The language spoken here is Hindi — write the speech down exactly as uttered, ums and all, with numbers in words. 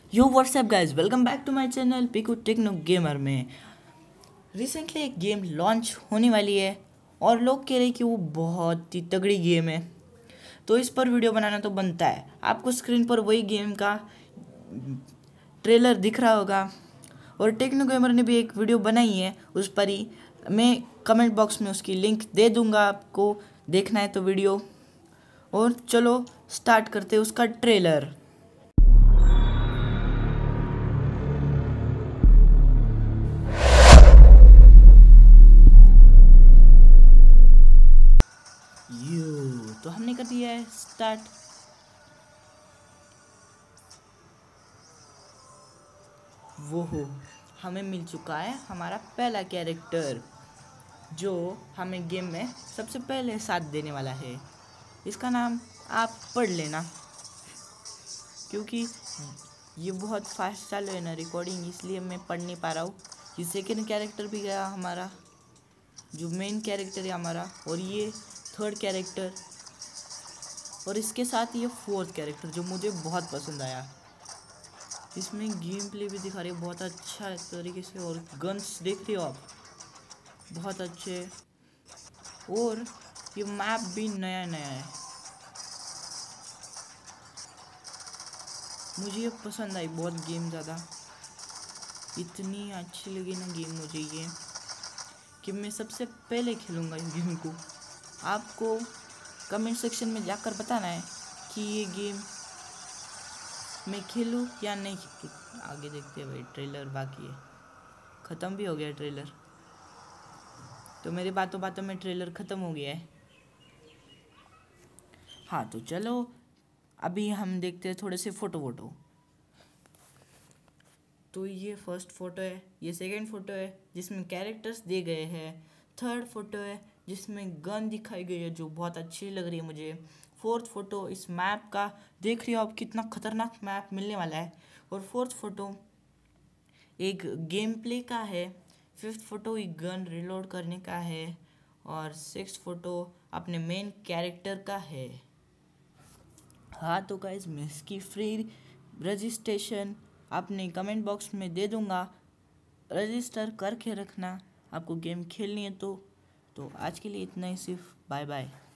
Yo WhatsApp guys, welcome back to my channel Piku techno gamer में। रिसेंटली एक गेम लॉन्च होने वाली है और लोग कह रहे हैं कि वो बहुत ही तगड़ी गेम है, तो इस पर वीडियो बनाना तो बनता है। आपको स्क्रीन पर वही गेम का ट्रेलर दिख रहा होगा और टेक्नो गेमर ने भी एक वीडियो बनाई है उस पर ही। मैं कमेंट बॉक्स में उसकी लिंक दे दूंगा, आपको देखना है तो वीडियो। और चलो स्टार्ट करते हैं उसका ट्रेलर। यू तो हमने कर दिया है स्टार्ट। वो हो हमें मिल चुका है हमारा पहला कैरेक्टर, जो हमें गेम में सबसे पहले साथ देने वाला है। इसका नाम आप पढ़ लेना, क्योंकि ये बहुत फास्ट चालू है ना रिकॉर्डिंग, इसलिए मैं पढ़ नहीं पा रहा हूँ। ये सेकेंड कैरेक्टर भी गया हमारा, जो मेन कैरेक्टर है हमारा, और ये थर्ड कैरेक्टर, और इसके साथ ये फोर्थ कैरेक्टर जो मुझे बहुत पसंद आया। इसमें गेम प्ले भी दिखा रही है बहुत अच्छा तरीके से, और गन्स देख रहे हो आप, बहुत अच्छे। और ये मैप भी नया नया है, मुझे ये पसंद आई बहुत गेम ज़्यादा। इतनी अच्छी लगी ना गेम मुझे ये, कि मैं सबसे पहले खेलूँगा इस गेम को। आपको कमेंट सेक्शन में जाकर बताना है कि ये गेम मैं खेलूँ या नहीं खेलूँ। आगे देखते हैं भाई, ट्रेलर बाकी है, ख़त्म भी हो गया ट्रेलर। तो मेरी बातों बातों में ट्रेलर ख़त्म हो गया है। हाँ तो चलो अभी हम देखते हैं थोड़े से फ़ोटो वोटो। तो ये फर्स्ट फ़ोटो है, ये सेकंड फ़ोटो है जिसमें कैरेक्टर्स दिए गए हैं, थर्ड फ़ोटो है जिसमें गन दिखाई गई है जो बहुत अच्छी लग रही है मुझे। फोर्थ फ़ोटो इस मैप का, देख रही हो आप कितना ख़तरनाक मैप मिलने वाला है। और फोर्थ फ़ोटो एक गेम प्ले का है। फिफ्थ फ़ोटो एक गन रिलोड करने का है। और सिक्स्थ फ़ोटो अपने मेन कैरेक्टर का है। हाँ तो गाइस, मैं इसकी फ्री रजिस्ट्रेशन अपने कमेंट बॉक्स में दे दूँगा, रजिस्टर करके रखना। आपको गेम खेलनी है तो तो आज के लिए इतना ही, सिर्फ बाय बाय।